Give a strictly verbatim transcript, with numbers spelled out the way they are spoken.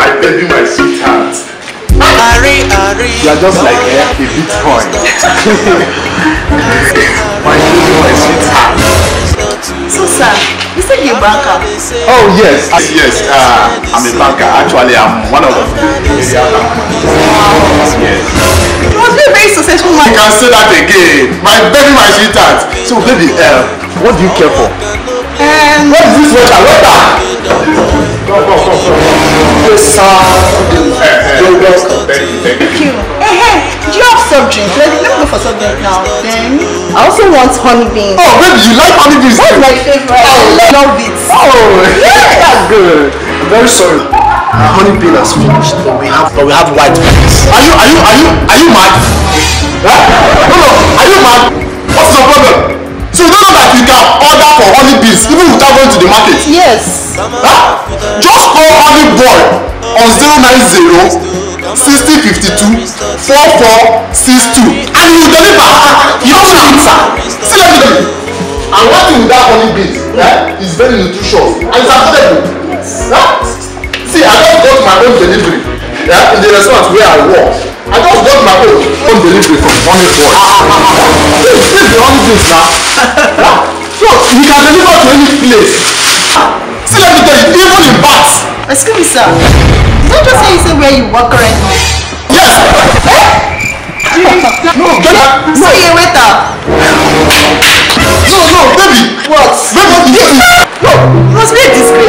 my baby, my sweetheart. You are just like eh, a Bitcoin. My baby, my sweetheart. So sir, you said you're a banker? Oh yes, uh, yes. Uh, I'm a banker. Actually, I'm one of the area bankers. Wow. Yes. You must be a very successful man. You can say that again. My baby, my sweetheart. So baby, uh, what do you care for? Um. What is this water? Water. Come, come, come, come. Yes, sir. You're welcome. Thank you, thank you. Hey, do you have soft drink? Let, let me go for soft drink now. Then I also want honey beans. Oh, baby, you like honey beans? That's my favorite. Oh, I love it. Oh, yeah, that's good. I'm very sorry. Uh, honey bean has finished, but we have, but we have white beans. Are you, are you, are you, are you mad? Huh? No, no, are you mad? What's the problem? So you don't know that you can order for honey beans even without going to the market? Yes. Huh? Just call honey boy on zero nine zero sixty fifty-two forty-four sixty-two and you will deliver. You don't answer. See, let me tell you. And one thing with that honey beans, eh, is very nutritious and it's affordable. Huh? See, I just got my own delivery, yeah, in the restaurant where I work. I just got my own own delivery from honey boy. This is the honey beans now. So you can deliver to any place. See, let me tell you, even in bats. Excuse me, sir. Did you just say you say where you work currently? Yes. No, baby. No. So you're a waiter? No, no, baby. What? Baby, yes. No, it must be a disgrace.